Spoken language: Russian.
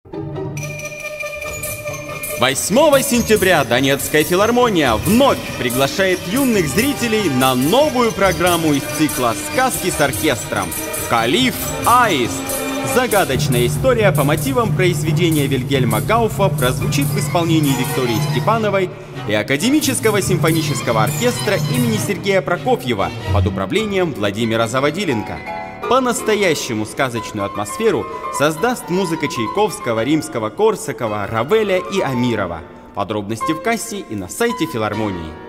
8 сентября Донецкая филармония вновь приглашает юных зрителей на новую программу из цикла «Сказки с оркестром» «Калиф Аист». Загадочная история по мотивам произведения Вильгельма Гауфа прозвучит в исполнении Виктории Степановой и Академического симфонического оркестра имени Сергея Прокофьева под управлением Владимира Заводиленко. По-настоящему сказочную атмосферу создаст музыка Чайковского, Римского-Корсакова, Равеля и Амирова. Подробности в кассе и на сайте филармонии.